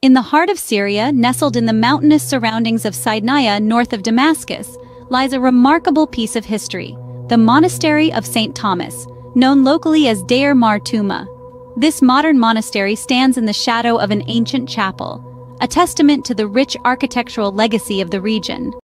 In the heart of Syria, nestled in the mountainous surroundings of Saydnaya north of Damascus, lies a remarkable piece of history, the Monastery of Saint Thomas, known locally as Deir Mar Tuma. This modern monastery stands in the shadow of an ancient chapel, a testament to the rich architectural legacy of the region.